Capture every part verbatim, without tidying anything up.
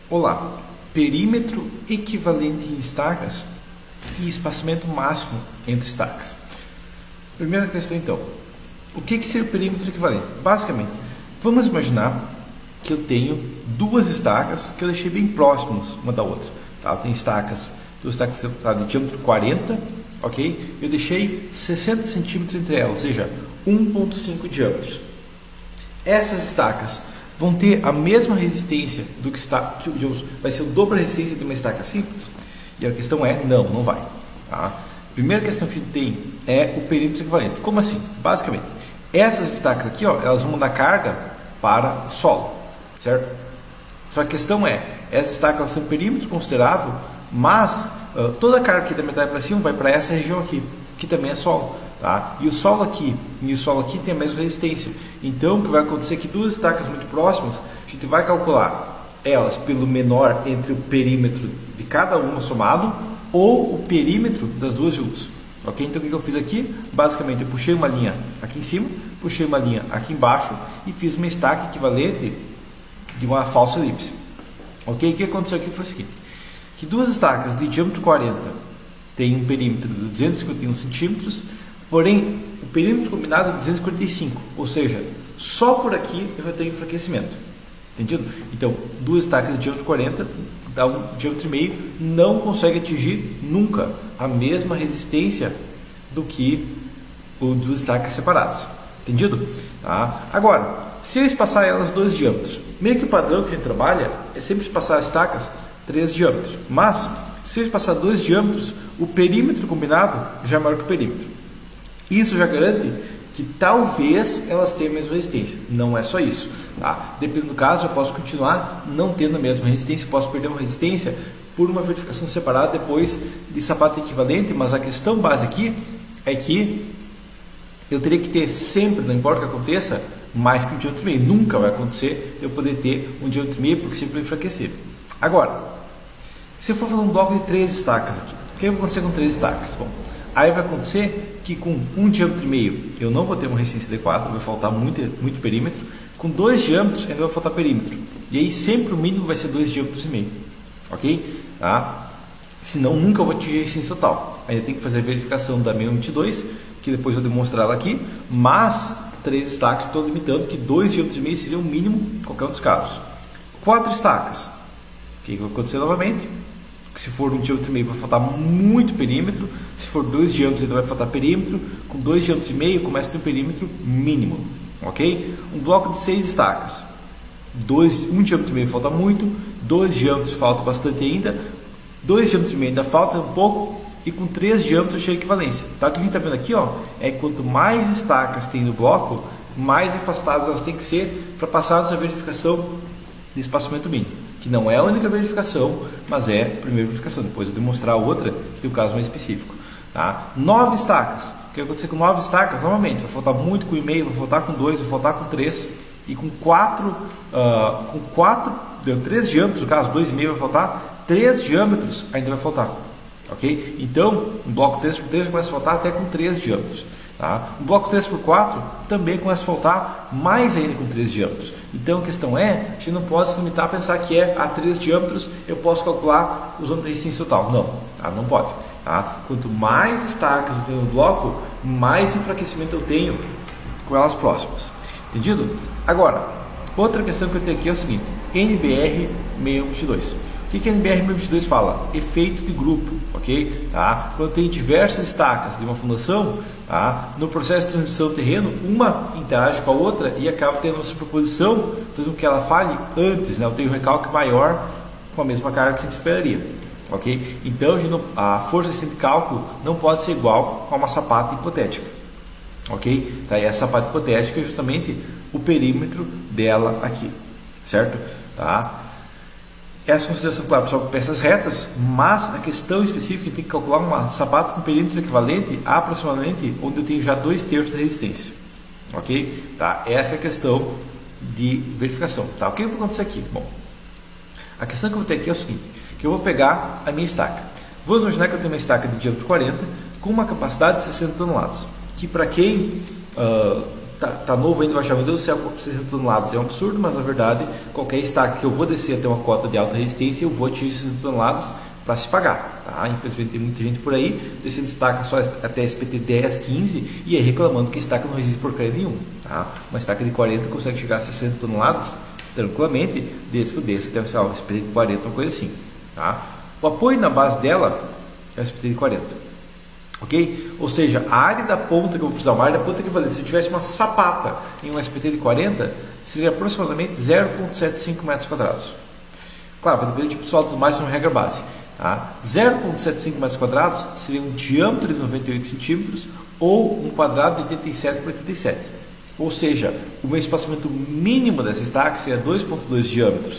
Olá, perímetro equivalente em estacas e espaçamento máximo entre estacas. Primeira questão então, o que que seria o perímetro equivalente? Basicamente, vamos imaginar que eu tenho duas estacas que eu deixei bem próximas uma da outra. Tá? Eu tenho estacas, duas estacas de diâmetro quarenta, ok? Eu deixei sessenta centímetros entre elas, ou seja, um vírgula cinco diâmetros. Essas estacas vão ter a mesma resistência do que está, que vai ser o dobro da resistência de uma estaca simples? E a questão é, não, não vai. Tá? Primeira questão que a gente tem é o perímetro equivalente. Como assim? Basicamente, essas estacas aqui, ó, elas vão mandar carga para o solo, certo? Só que a questão é, essas estacas elas têm um perímetro considerável, mas uh, toda a carga aqui da metade para cima vai para essa região aqui, que também é solo. Tá? E o solo aqui e o solo aqui tem a mesma resistência. Então o que vai acontecer é que duas estacas muito próximas, a gente vai calcular elas pelo menor entre o perímetro de cada uma somado ou o perímetro das duas juntas. Ok? Então o que eu fiz aqui? Basicamente eu puxei uma linha aqui em cima, puxei uma linha aqui embaixo e fiz uma estaca equivalente de uma falsa elipse. Ok? O que aconteceu aqui foi o seguinte, que duas estacas de diâmetro quarenta têm um perímetro de duzentos e cinquenta e um centímetros, porém o perímetro combinado é duzentos e quarenta e cinco, ou seja, só por aqui eu já tenho enfraquecimento. Entendido? Então, duas estacas de diâmetro quarenta, dá um diâmetro e meio, não consegue atingir nunca a mesma resistência do que o duas estacas separadas. Entendido? Tá? Agora, se eu espaçar elas dois diâmetros, meio que o padrão que a gente trabalha é sempre espaçar as estacas três diâmetros, mas se eu espaçar dois diâmetros, o perímetro combinado já é maior que o perímetro. Isso já garante que talvez elas tenham a mesma resistência. Não é só isso. Tá? Dependendo do caso, eu posso continuar não tendo a mesma resistência, posso perder uma resistência por uma verificação separada depois de sapato equivalente, mas a questão base aqui é que eu teria que ter sempre, não importa o que aconteça, mais que um diâmetro e meio. Nunca vai acontecer eu poder ter um diâmetro e meio, porque sempre vai enfraquecer. Agora, se eu for fazer um bloco de três estacas aqui, o que vai acontecer com três estacas? Bom, aí vai acontecer que com um diâmetro e meio eu não vou ter uma resistência adequada, vai faltar muito, muito perímetro. Com dois diâmetros ainda vai faltar perímetro. E aí sempre o mínimo vai ser dois diâmetros e meio. Ok? Tá? Senão nunca eu vou atingir a resistência total. Ainda tem que fazer a verificação da M vinte e dois, que depois eu vou demonstrar ela aqui. Mas três estacas estou limitando que dois diâmetros e meio seria o mínimo em qualquer um dos casos. Quatro estacas. O que vai acontecer novamente? Se for um diâmetro e meio vai faltar muito perímetro, se for dois diâmetros ainda vai faltar perímetro, com dois diâmetros e meio começa a ter um perímetro mínimo, ok? Um bloco de seis estacas, dois, um diâmetro e meio falta muito, dois diâmetros falta bastante ainda, dois diâmetros e meio ainda falta um pouco, e com três diâmetros chega a equivalência. Tá? O que a gente está vendo aqui ó, é que quanto mais estacas tem no bloco, mais afastadas elas têm que ser para passar essa verificação de espaçamento mínimo. Que não é a única verificação, mas é a primeira verificação. Depois eu demonstrar a outra, que tem um caso mais específico. Tá? Nove estacas. O que vai acontecer com nove estacas? Novamente, vai faltar muito com um e meio, vai faltar com dois, vai faltar com três. E com quatro, uh, com quatro, deu três diâmetros, no caso, dois e meio vai faltar, três diâmetros ainda vai faltar. Ok? Então, um bloco três por três começa a faltar até com três diâmetros. Tá? Um bloco três por quatro também começa a faltar mais ainda com três diâmetros. Então a questão é, a gente não pode se limitar a pensar que é a três diâmetros eu posso calcular usando a resistência total. Não, tá? Não pode. Tá? Quanto mais estacas eu tenho no bloco, mais enfraquecimento eu tenho com elas próximas. Entendido? Agora, outra questão que eu tenho aqui é o seguinte, N B R seis vinte e dois. O que que a N B R seis vinte e dois fala? Efeito de grupo, ok? Tá? Quando tem diversas estacas de uma fundação, tá? No processo de transmissão do terreno, uma interage com a outra e acaba tendo uma superposição, fazendo com que ela fale antes, né? Eu tenho um recalque maior com a mesma carga que a gente esperaria, ok? Então a força de cálculo não pode ser igual a uma sapata hipotética, ok? Tá? E essa sapata hipotética é justamente o perímetro dela aqui, certo? Tá? Essa consideração, claro, só com peças retas, mas a questão específica é que tem que calcular uma sapato com perímetro equivalente a aproximadamente onde eu tenho já dois terços da resistência. Ok? Tá? Essa é a questão de verificação. Tá? O que vai acontecer aqui? Bom, a questão que eu vou ter aqui é o seguinte, que eu vou pegar a minha estaca. Vamos imaginar que eu tenho uma estaca de diâmetro quarenta com uma capacidade de sessenta toneladas, que para quem uh, tá, tá novo ainda, vai achar, meu Deus do céu, sessenta toneladas é um absurdo, mas na verdade, qualquer estaca que eu vou descer até uma cota de alta resistência, eu vou atingir sessenta toneladas para se pagar, tá? Infelizmente tem muita gente por aí descendo estaca só até S P T dez, quinze e aí reclamando que a estaca não resiste porcaria nenhuma, tá? Uma estaca de quarenta consegue chegar a sessenta toneladas tranquilamente, desde que eu desça até o S P T de quarenta, uma coisa assim, tá? O apoio na base dela é o S P T de quarenta, ok? Ou seja, a área da ponta que eu vou precisar, uma área da ponta equivalente, se eu tivesse uma sapata em um S P T de quarenta, seria aproximadamente zero vírgula setenta e cinco metros quadrados. Claro, vai depender de tipo solo, tudo mais, uma regra base. Tá? zero vírgula setenta e cinco metros quadrados seria um diâmetro de noventa e oito centímetros ou um quadrado de oitenta e sete por oitenta e sete. Ou seja, o meu espaçamento mínimo dessa estaca seria dois vírgula dois diâmetros.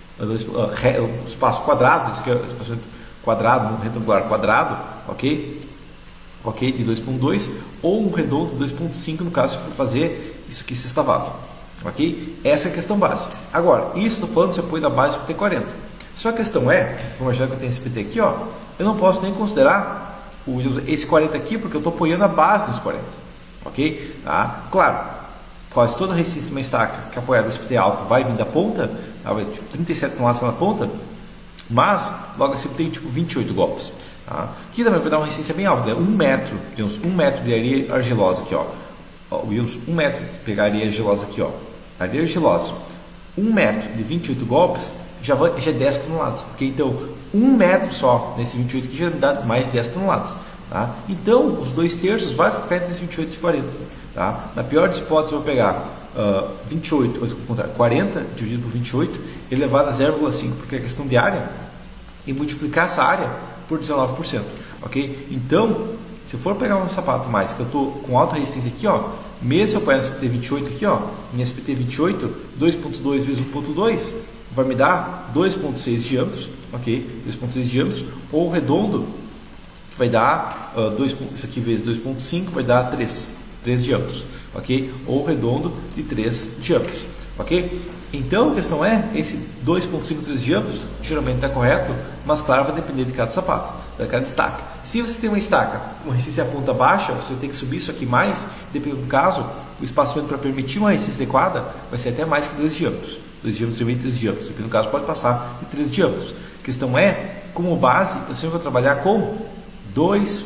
O espaço quadrado, isso que é o espaçamento quadrado, um retangular quadrado, ok? Ok, de dois vírgula dois ou um redondo de dois vírgula cinco no caso se for fazer isso aqui sextavado. Ok? Essa é a questão base. Agora, isso estou falando se apoio na base do P T quarenta. Só a questão é, vamos imaginar que eu tenho esse P T aqui, ó, eu não posso nem considerar o, esse quarenta aqui, porque eu estou apoiando a base dos quarenta. Ok? Ah, claro, quase toda a resistência de uma estaca que é apoiada nesse P T alto vai vir da ponta, tá? Tipo, trinta e sete toneladas na ponta, mas logo assim eu tenho tipo vinte e oito golpes. Tá? Aqui também vai dar uma resistência bem alta, né? um metro, digamos, um metro de areia argilosa aqui, ó. Ó, Wilson, um metro de pegar areia argilosa aqui, ó. Areia argilosa, um metro de vinte e oito golpes, já, vai, já é dez toneladas. Okay? Então, um metro só nesse vinte e oito aqui já me dá mais de dez toneladas. Tá? Então, os dois terços vai ficar entre vinte e oito e quarenta. Tá? Na pior das hipóteses, eu vou pegar uh, vinte e oito, quarenta dividido por vinte e oito, elevado a zero vírgula cinco, porque é questão de área, e multiplicar essa área por dezenove por cento. Ok? Então, se eu for pegar um sapato mais, que eu estou com alta resistência aqui, ó, mesmo se eu pegar no S P T vinte e oito aqui, ó, em S P T vinte e oito, dois vírgula dois vezes um vírgula dois, vai me dar dois vírgula seis diâmetros, ok? dois vírgula seis diâmetros, ou redondo, que vai dar, uh, dois, isso aqui vezes dois vírgula cinco, vai dar três, três diâmetros, ok? Ou redondo de três diâmetros, ok? Então a questão é, esse dois vírgula cinco, três diâmetros, geralmente está correto, mas claro, vai depender de cada sapato, de cada estaca. Se você tem uma estaca com resistência a ponta baixa, você tem que subir isso aqui mais, dependendo do caso, o espaçamento para permitir uma resistência adequada vai ser até mais que dois diâmetros. dois diâmetros e três diâmetros, dependendo do caso pode passar de três diâmetros. A questão é, como base, eu sempre vou trabalhar com dois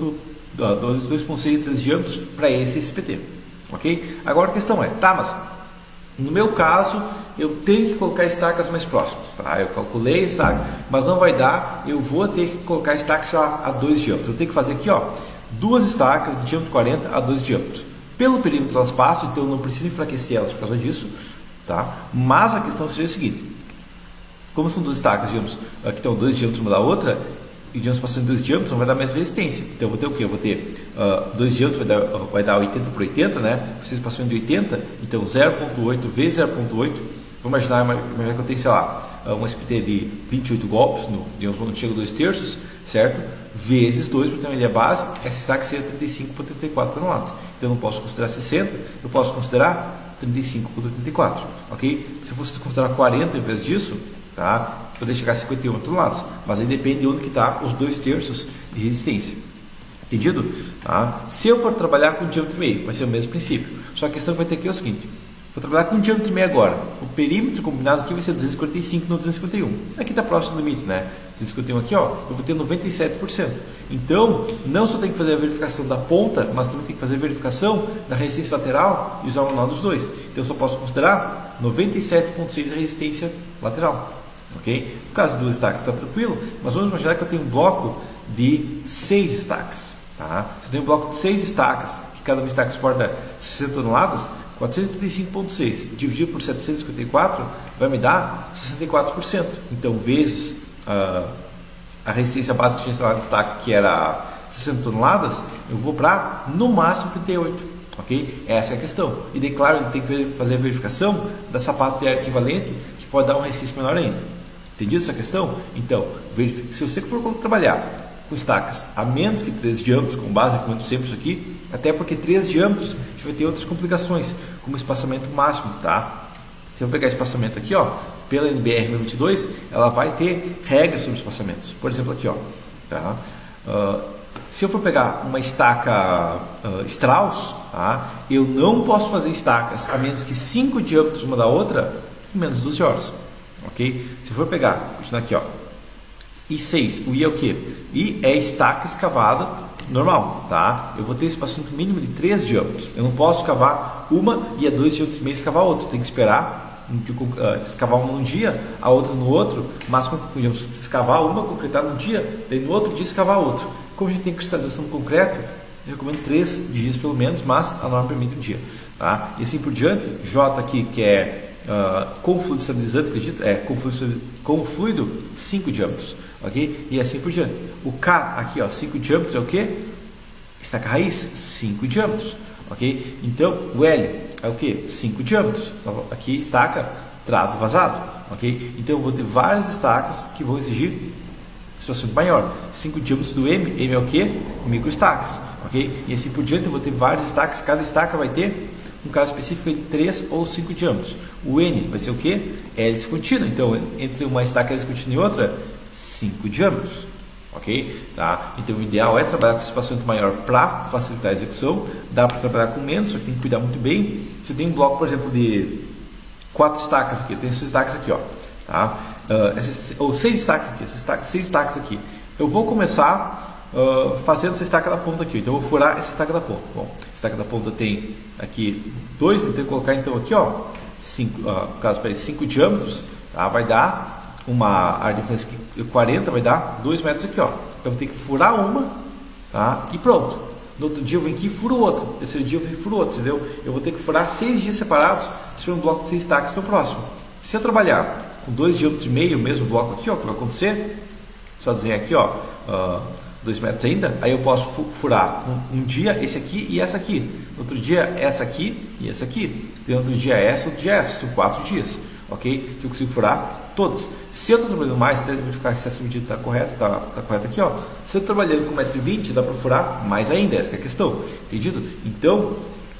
vírgula seis e três diâmetros para esse S P T. Ok? Agora a questão é, tá, mas no meu caso, eu tenho que colocar estacas mais próximas. Tá? Eu calculei a estaca, mas não vai dar, eu vou ter que colocar estacas lá, a dois diâmetros. Eu tenho que fazer aqui, ó, duas estacas de diâmetro quarenta a dois diâmetros. Pelo perímetro elas passam, então eu não preciso enfraquecer elas por causa disso. Tá? Mas a questão seria a seguinte: como são duas estacas, digamos, aqui estão dois diâmetros uma da outra, e digamos passando em dois diâmetros, não vai dar mais resistência. Então eu vou ter o que? Eu vou ter uh, dois diâmetros, vai dar, vai dar oitenta por oitenta, né? Vocês passando de oitenta, então zero vírgula oito vezes zero vírgula oito. Vamos imaginar, imaginar que eu tenho, sei lá, um S P T de vinte e oito golpes, no, digamos, quando chega a dois terços, certo? Vezes dois, para ter uma ideia base, essa estaca seria trinta e cinco por trinta e quatro toneladas. Então eu não posso considerar sessenta, eu posso considerar trinta e cinco por trinta e quatro, ok? Se eu fosse considerar quarenta em vez disso, tá? Poderia chegar a cinquenta e uma toneladas, mas aí depende de onde que está os dois terços de resistência. Entendido? Tá? Se eu for trabalhar com diâmetro e meio, vai ser o mesmo princípio. Só a questão que vai ter aqui é o seguinte: vou trabalhar com diâmetro e meio agora. O perímetro combinado aqui vai ser duzentos e quarenta e cinco no duzentos e cinquenta e um. Aqui está próximo do limite, né? duzentos e cinquenta e um aqui, ó, eu vou ter noventa e sete por cento. Então, não só tem que fazer a verificação da ponta, mas também tem que fazer a verificação da resistência lateral e usar o manual dos dois. Então, eu só posso considerar noventa e sete vírgula seis de resistência lateral. Ok? No caso dos estacas está tranquilo, mas vamos imaginar que eu tenho um bloco de seis estacas. Tá? Se eu tenho um bloco de seis estacas, que cada uma estaca suporta sessenta toneladas, quatrocentos e trinta e cinco vírgula seis dividido por setecentos e cinquenta e quatro vai me dar sessenta e quatro por cento. Então, vezes uh, a resistência básica que tinha instalado de estaca, que era sessenta toneladas, eu vou para no máximo trinta e oito. Ok? Essa é a questão. E daí, claro, tem que fazer a verificação da sapata de ar equivalente, que pode dar uma resistência menor ainda. Entendido essa questão? Então, verifique. Se você for trabalhar com estacas a menos que três diâmetros, com base, recomendo sempre isso aqui, até porque três diâmetros a gente vai ter outras complicações, como espaçamento máximo, tá? Se eu pegar espaçamento aqui, ó, pela N B R vinte e dois, ela vai ter regras sobre espaçamentos. Por exemplo, aqui, ó, tá? Uh, Se eu for pegar uma estaca uh, Strauss, tá? Eu não posso fazer estacas a menos que cinco diâmetros uma da outra em menos de doze horas. Ok? Se eu for pegar, continuar aqui, ó, I seis, o I é o quê? I é estaca escavada normal, tá? Eu vou ter espaçamento mínimo de três diâmetros. Eu não posso cavar uma e a dois diâmetros e meio escavar outra. Tem que esperar um, uh, escavar uma num dia, a outra no outro, mas podemos escavar uma, concretar num dia, daí no outro dia escavar outra. Como a gente tem cristalização no concreto, eu recomendo três dias pelo menos, mas a norma permite um dia, tá? E assim por diante. J aqui, que é uh, com fluido estabilizante, acredito, é com fluido, com fluido cinco diâmetros, ok? E assim por diante. O K aqui, ó, cinco diâmetros é o que? Estaca raiz, cinco diâmetros, ok? Então o L é o que? cinco diâmetros. Aqui estaca trato vazado, ok? Então eu vou ter várias estacas que vão exigir espaçamento maior. cinco diâmetros do M, M é o que? Micro estacas, ok? E assim por diante eu vou ter várias estacas, cada estaca vai ter um caso específico de três ou cinco diâmetros. O N vai ser o que? Hélice contínua. Então entre uma estaca hélice contínua e outra, cinco diâmetros, ok? Tá? Então o ideal é trabalhar com espaçamento maior para facilitar a execução. Dá para trabalhar com menos, só que tem que cuidar muito bem. Você tem um bloco, por exemplo, de quatro estacas aqui, eu tenho esses estacas aqui, ó, tá? Uh, esses, ou seis estacas aqui, esses estacas, seis estacas aqui. Eu vou começar uh, fazendo essa estaca da ponta aqui. Então eu vou furar essa estaca da ponta. Bom, a estaca da ponta tem aqui dois, eu tenho que colocar então aqui, ó, cinco, uh, no caso, peraí, cinco diâmetros, tá? Vai dar uma área de influência aqui, quarenta, vai dar dois metros aqui, ó. Eu vou ter que furar uma, tá? E pronto. No outro dia eu venho aqui e furo outra. No terceiro dia eu venho e furo outra, entendeu? Eu vou ter que furar seis dias separados se for um bloco de seis estacas tão próximo. Se eu trabalhar com dois diâmetros e meio, o mesmo bloco aqui, ó, o que vai acontecer? Só desenhar aqui, ó, uh, dois metros ainda. Aí eu posso furar um, um dia esse aqui e essa aqui. No outro dia essa aqui e essa aqui. No outro dia essa, outro dia essa. São quatro dias, ok? Que eu consigo furar todas. Se eu estou trabalhando mais, tem que verificar se essa medida está correta, está tá correta aqui, ó. Se eu estou trabalhando com um metro e vinte, dá para furar mais ainda, essa que é a questão, entendido? Então,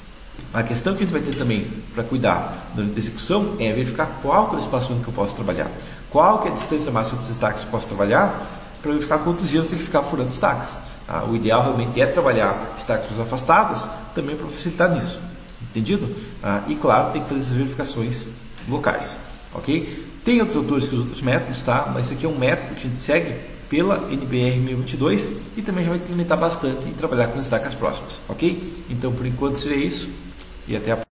a questão que a gente vai ter também para cuidar durante a execução é verificar qual que é o espaçamento que eu posso trabalhar, qual que é a distância máxima dos estacas que eu posso trabalhar, para verificar quantos dias eu tenho que ficar furando estacas. Tá? O ideal realmente é trabalhar estacas mais afastadas, também para facilitar nisso, entendido? Ah, e claro, tem que fazer essas verificações locais, ok? Tem outros autores que os outros métodos, tá? Mas esse aqui é um método que a gente segue pela N B R mil e vinte e dois e também já vai te limitar bastante e trabalhar com estacas próximas, ok? Então, por enquanto seria isso e até a próxima.